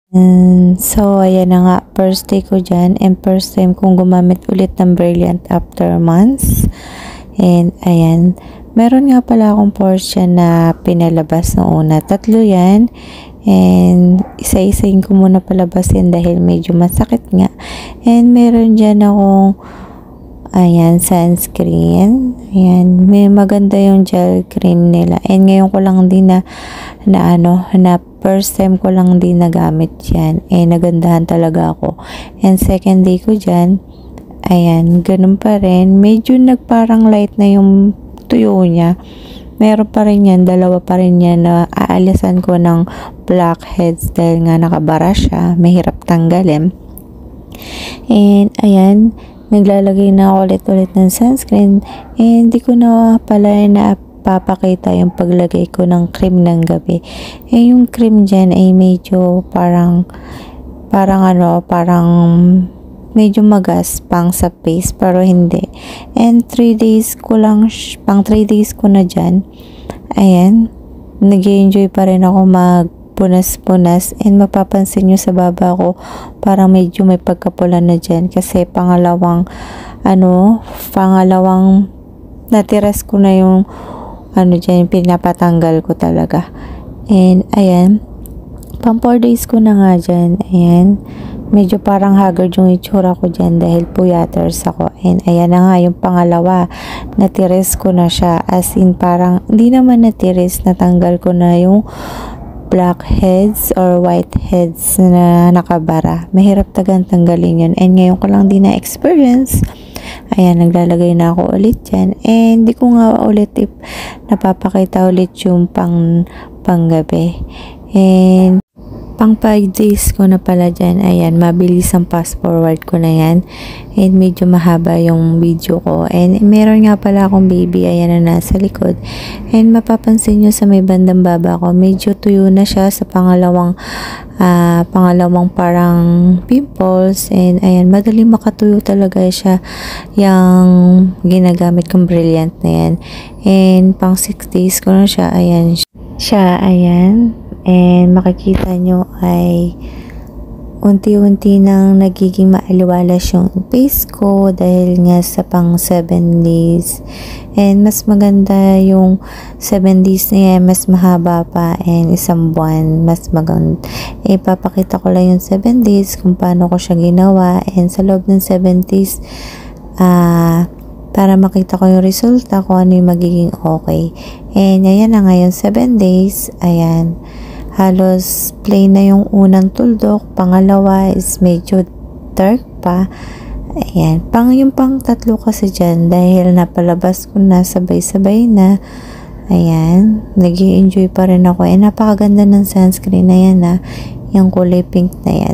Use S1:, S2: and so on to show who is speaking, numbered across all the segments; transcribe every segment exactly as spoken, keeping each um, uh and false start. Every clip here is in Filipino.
S1: And so, ayan na nga, first day ko dyan, and first time kong gumamit ulit ng Brilliant after months. And, ayan, meron nga pala akong portion na pinalabas noong una. Tatlo yan, and isa-isayin ko muna palabasin dahil medyo masakit nga. And, meron dyan akong, ayan, sunscreen. Ayan, may maganda yung gel cream nila. And ngayon ko lang din na, na ano, na first time ko lang din nagamit yan. Eh, nagandahan talaga ako. And second day ko dyan, ayan, ganun pa rin. Medyo nagparang light na yung tuyo niya. Meron pa rin yan, dalawa pa rin yan na aalisan ko ng blackheads dahil nga nakabara siya. Mahirap tanggalin. And, ayan, naglalagay na ako ulit-ulit ng sunscreen. And, di ko na pala na papakita yung paglagay ko ng cream ng gabi. Eh, yung cream dyan ay medyo parang parang ano, parang medyo magaspang sa face, pero hindi. And three days ko lang, pang three days ko na dyan. Ayan, nag-enjoy pa rin ako magpunas-punas, and mapapansin nyo sa baba ko, parang medyo may pagkapula na dyan, kasi pangalawang, ano, pangalawang natires ko na yung ano dyan, pinapatanggal ko talaga. And, ayan, pang four days ko na nga dyan. Ayan, medyo parang haggard yung itsura ko dyan dahil puyaters ako. And, ayan na nga, yung pangalawa, natires ko na siya. As in, parang, hindi naman natires, natanggal ko na yung blackheads or whiteheads na nakabara. Mahirap tagang tanggalin yun. And, ngayon ko lang din na-experience. Ayan, naglalagay na ako ulit dyan. And, di ko nga ulit if napapakita ulit yung pang panggabi. And, pang five days ko na pala dyan. Ayan, mabilis ang fast forward ko na yan. And, medyo mahaba yung video ko. And, meron nga pala akong baby. Ayan na nasa likod. And, mapapansin nyo sa may bandang baba ko, medyo tuyo na siya sa pangalawang uh, pangalawang parang pimples. And, ayan, madali makatuyo talaga siya yung ginagamit kong Brilliant na yan. And, pang six days ko na siya. Ayan siya. Ayan. And makikita nyo ay unti-unti nang nagiging maaliwalas yung face ko dahil nga sa pang seven days. And mas maganda yung seven days na yan, mas mahaba pa, and isang buwan, mas maganda. Eh, papakita ko lang yung seven days kung paano ko siya ginawa, and sa loob ng seven days, ah, uh, para makita ko yung resulta ko, ano yung magiging okay. And ayan na ngayon, seven days, ayan. Halos plain na yung unang tuldok. Pangalawa is medyo dark pa. Ayan. Pang yung pang tatlo kasi dyan, dahil napalabas ko na sabay-sabay na. Ayan. Nag-i-enjoy pa rin ako. Eh, napakaganda ng sunscreen na yan, ha. Yung kulay pink na yan.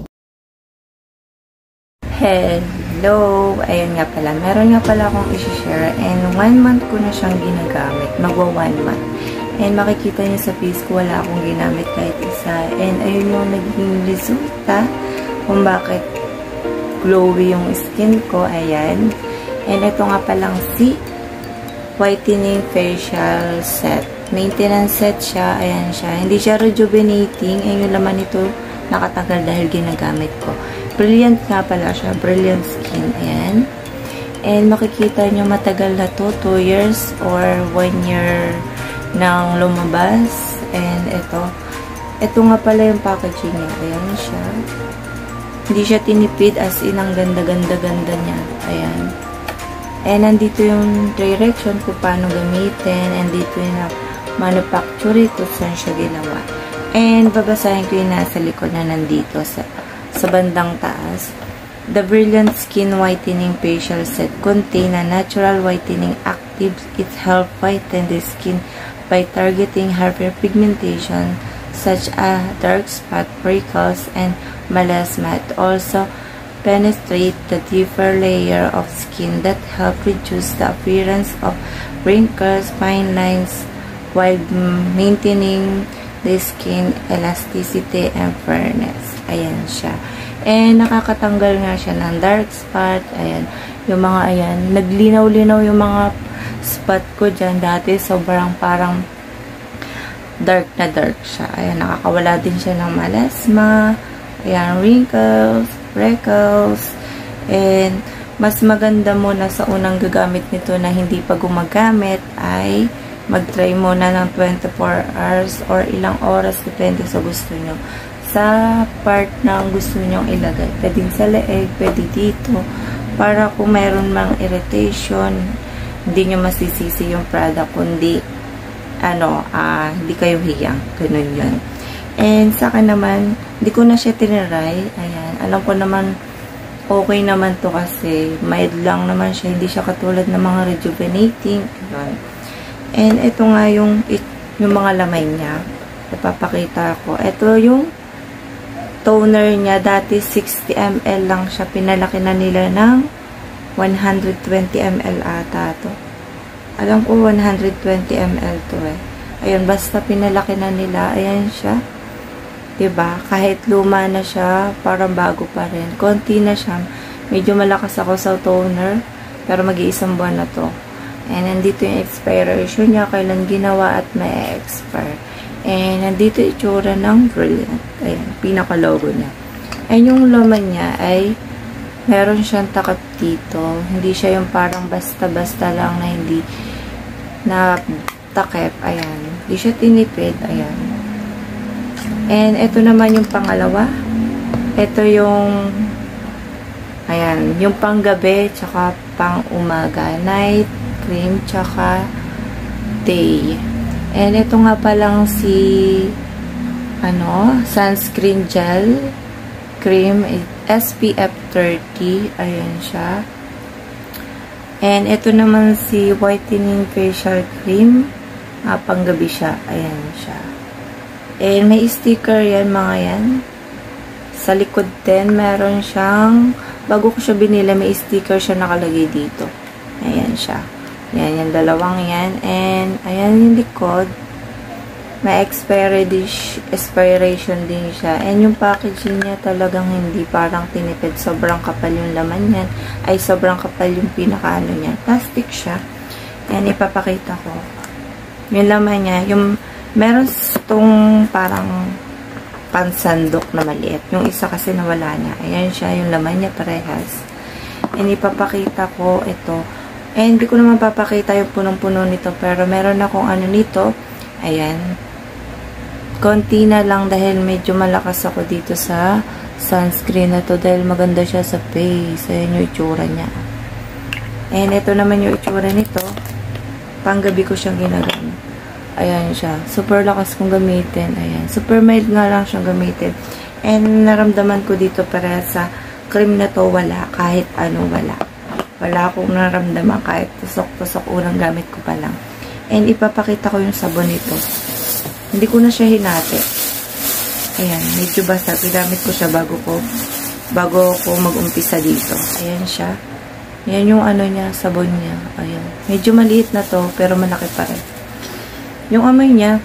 S1: Hello! Ayun nga pala. Meron nga pala akong isi-share. And one month ko na siyang ginagamit. Magwa one month. And makikita niyo sa face ko, wala akong ginamit kahit isa. And ayun yung naging resulta kung bakit glowy yung skin ko. Ayan. And ito nga palang si Whitening Facial Set. Maintenance set siya. Ayan siya. Hindi siya rejuvenating. Ayun yung laman nito nakatagal dahil ginagamit ko. Brilliant nga pala siya. Brilliant Skin. Ayan. And makikita niyo matagal na to. two years or one year nang lumabas. And ito, ito nga pala yung packaging niya. Ayan siya. Hindi siya tinipid, as in ang ganda-ganda-ganda niya. Ayan. And nandito yung direction kung paano gamitin. And dito yung manufacturer kung saan siya ginawa. And babasahin ko yung nasa likod na nandito sa, sa bandang taas. The Brilliant Skin Whitening Facial Set contain a natural whitening active. It helps whiten the skin by targeting hyperpigmentation such as dark spot, freckles, and melasma. It also penetrate the deeper layer of skin that help reduce the appearance of wrinkles, fine lines, while maintaining the skin elasticity and fairness. Ayan siya. And nakakatanggal nga siya ng dark spot. Ayan. Yung mga ayan. Naglinaw-linaw yung mga spot ko dyan. Dati sobrang parang dark na dark siya. Ayan, nakakawala din siya ng melasma. Ayan, wrinkles, freckles. And, mas maganda muna sa unang gagamit nito na hindi pa gumagamit ay mag-try muna ng twenty-four hours or ilang oras depende sa gusto nyo. Sa part na gusto nyo ilagay. Pwede sa leeg, pwede dito. Para kung mayroon mang irritation, hindi nyo masisisi yung product, kundi ano, ah, hindi kayo hiyang. Ganun yun. And sa akin naman, hindi ko na siya tiniray. Ayan, alam ko naman okay naman to kasi mild lang naman siya. Hindi siya katulad ng mga rejuvenating. Ayan. And ito nga yung, yung mga lamay niya. Ipapakita ko. Ito yung toner niya. Dati sixty milliliters lang siya. Pinalaki na nila ng one hundred twenty milliliters ata to. Alam ko one hundred twenty milliliters to eh. Ayun, basta pinalaki na nila. Ayan siya. Diba? Kahit luma na siya, parang bago pa rin. Konti na siya. Medyo malakas ako sa toner, pero mag-iisang buwan na to. And nandito yung expiration niya, kailan ginawa at may expire. And nandito yung itsura ng Brilliant. Ayan, pinaka-logo niya. And yung laman niya ay meron siyang takip dito. Hindi siya yung parang basta-basta lang na hindi na takip. Ayan. Hindi siya tinipid. Ayan. And ito naman yung pangalawa. Ito yung ayan, yung panggabi tsaka pang umaga. Night cream tsaka day. And ito nga pa lang si ano, sunscreen gel cream S P F thirty. Ayan siya. And ito naman si whitening facial cream. Ah, panggabi siya. Ayan siya. And may sticker yan mga yan. Sa likod din, meron siyang, bago ko siya binili, may sticker siya nakalagay dito. Ayan siya. Ayan, yung dalawang yan. And, ayan yung likod. May expiration din siya. And yung packaging niya talagang hindi parang tinipid. Sobrang kapal yung laman yan. Ay, sobrang kapal yung pinakaano niya. Plastic siya. Ayan, ipapakita ko. Yung laman niya, yung meron itong parang pansandok na maliit. Yung isa kasi nawala na. Ayan siya, yung laman niya parehas. And ipapakita ko ito. And hindi ko naman papakita yung punong-puno nito. Pero meron akong ano nito. Ayan. Konti na lang dahil medyo malakas ako dito sa sunscreen na to. Dahil maganda siya sa face. Ayan yung itsura niya. And ito naman yung itsura nito. Panggabi ko siyang ginagamit. Ayan siya. Super lakas kong gamitin. Ayan. Super mild nga lang siyang gamitin. And naramdaman ko dito para sa cream na to, wala. Kahit ano, wala. Wala akong naramdaman kahit tusok-tusok unang gamit ko pa lang. And ipapakita ko yung sabon nito. Hindi ko na siya hinati. Ayan. Medyo basa. Pinamit ko siya bago ko bago ko mag-umpisa dito. Ayan siya. Ayan yung ano niya, sabon niya. Ayan. Medyo maliit na to, pero malaki pa rin. Yung amoy niya,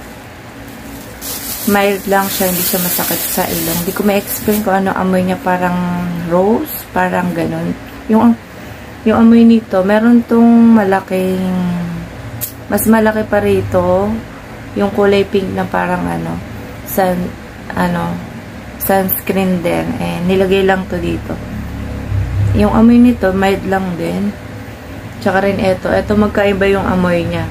S1: mild lang siya, hindi siya masakit sa ilong. Hindi ko ma-explain kung ano amoy niya, parang rose, parang ganun. Yung, yung amoy nito, meron tong malaking, mas malaki pa rito, yung kulay pink na parang ano, sun, ano, sunscreen din. Eh, nilagay lang to dito. Yung amoy nito, mild lang din. Tsaka rin ito, ito magkaiba yung amoy niya.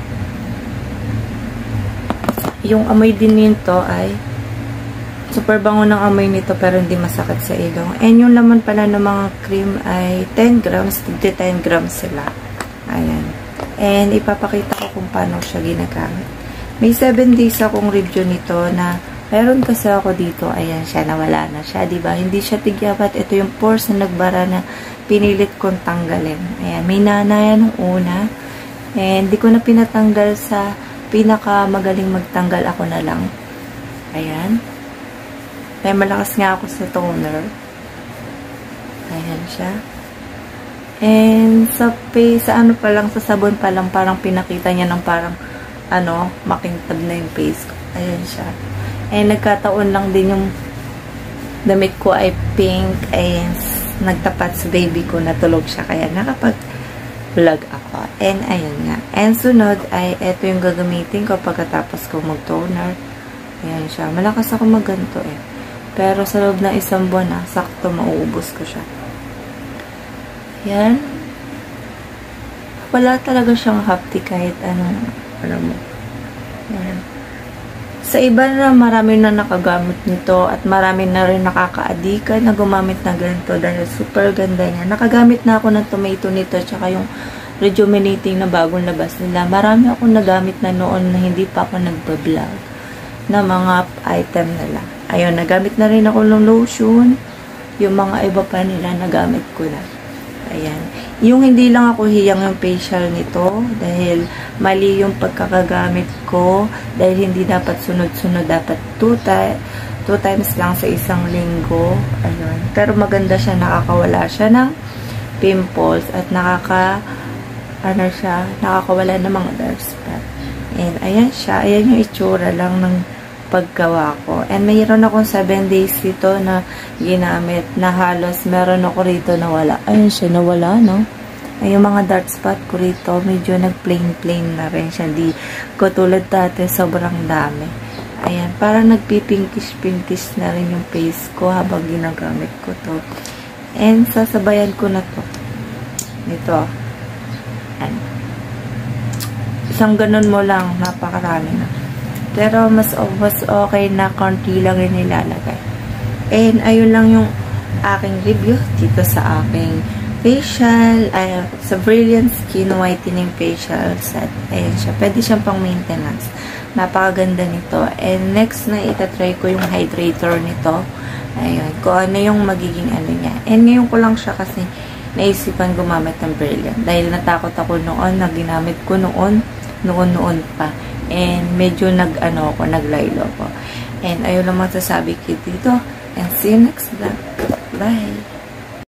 S1: Yung amoy din nito ay super bango ng amoy nito pero hindi masakit sa ilong. And yung laman pala ng mga cream ay ten grams, ten grams sila. Ayan. And ipapakita ko kung paano siya ginagamit. May seven days akong review nito na meron kasi ako dito. Ayan siya, nawala na siya. Diba? Hindi siya tigyabat. Ito yung pores na nagbara na pinilit kong tanggalin. Ayan. May nana yan nung una. And di ko na pinatanggal sa pinaka magaling magtanggal ako na lang. Ayan. Kaya malakas nga ako sa toner. Ayan siya. And sa face, sa ano pa lang, sa sabon pa lang, parang pinakita niya ng parang ano, makintab na yung face ko. Ayan siya. And nagkataon lang din yung damit ko ay pink. Ayan. Nagtapat sa baby ko, natulog siya. Kaya nakapag vlog ako. And ayun nga. And sunod ay ito yung gagamitin ko pagkatapos ko mag-toner. Ayan siya. Malakas ako magganto eh. Pero sa loob ng isang buwan na, sakto mauubos ko siya. Yan. Wala talaga siyang hapti kahit anong, alam mo. Yan. Sa iba na marami na nakagamit nito at marami na rin nakakaadikan na gumamit na ganito dahil super ganda niya. Nakagamit na ako ng tomato nito tsaka yung rejuvenating na bagong labas nila. Marami akong nagamit na noon na hindi pa ako nagbablog na mga item nila. Ayun, nagamit na rin ako ng lotion. Yung mga iba pa nila, nagamit ko na. Ayan. Yung hindi lang ako hiyang yung facial nito dahil mali yung pagkakagamit ko dahil hindi dapat sunod-sunod. Dapat two, two times lang sa isang linggo. Ayun. Pero maganda siya, nakakawala siya ng pimples at nakaka ano siya, nakakawala ng mga dark spot. And ayan siya. Ayan yung itsura lang ng paggawa ko. And mayroon akong seven days dito na ginamit na halos meron ako rito na wala. Ayun siya, nawala, no? Ay, yung mga dark spot ko rito, medyo nag-plain-plain na rin siya. Di ko tulad dati, sobrang dami. Ayan, parang nagpipinkish-pinkish na rin yung face ko habang ginagamit ko to. And sasabayan ko na to. Ito. Ayan. Isang ganun mo lang, napakarami na. Pero mas, mas okay na konti lang yung nilalagay. And ayun lang yung aking review dito sa aking facial, ay, sa Brilliant Skin Whitening Facial Set. Ayan siya. Pwede siyang pang maintenance. Napakaganda nito. And next na itatry ko yung hydrator nito. Ayun. Kung ano yung magiging ano niya. And ngayon ko lang siya kasi naisipan gumamit ng Brilliant. Dahil natakot ako noon na ginamit ko noon, noon-noon pa. And medyo nag-ano ako, naglaylo ako. And ayun lang masasabi ko dito. And see you next vlog. Bye!